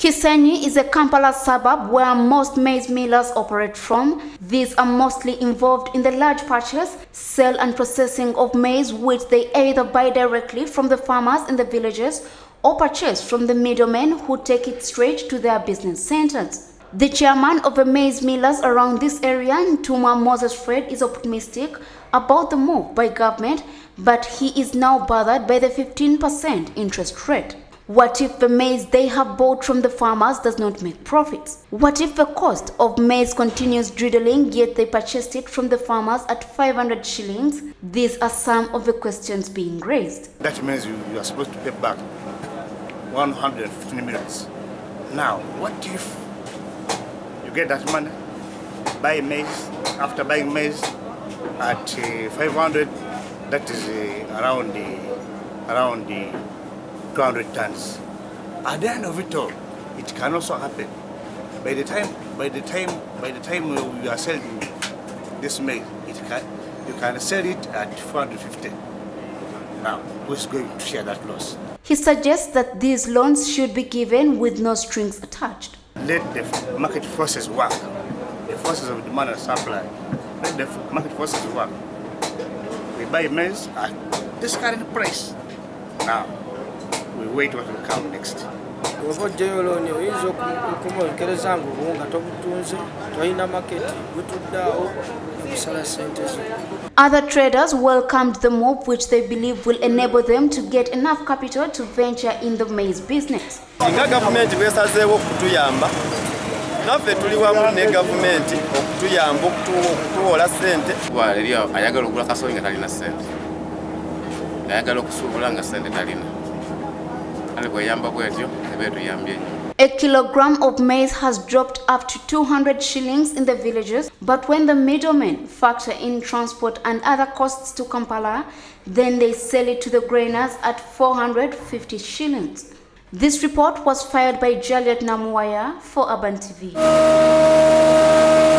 Kisenyi is a Kampala suburb where most maize millers operate from. These are mostly involved in the large purchase, sale and processing of maize, which they either buy directly from the farmers in the villages or purchase from the middlemen who take it straight to their business centers. The chairman of the maize millers around this area, Ntuma Moses Fred, is optimistic about the move by government, but he is now bothered by the 15% interest rate. What if the maize they have bought from the farmers does not make profits? What if the cost of maize continues dwindling, yet they purchased it from the farmers at 500 shillings? These are some of the questions being raised. That means you are supposed to pay back 115 million. Now, what if you get that money, buy maize, after buying maize at 500, that is around the 200 tons. At the end of it all, it can also happen. By the time we are selling this maize, you can sell it at 450. Now, who's going to share that loss? He suggests that these loans should be given with no strings attached. Let the market forces work. The forces of demand and supply. Let the market forces work. We buy maize at this current price. Now, we wait what will come next. Other traders welcomed the move, which they believe will enable them to get enough capital to venture in the maize business. A kilogram of maize has dropped up to 200 shillings in the villages, but when the middlemen factor in transport and other costs to Kampala, then they sell it to the grainers at 450 shillings. This report was fired by Juliet Namuwaya for Urban TV.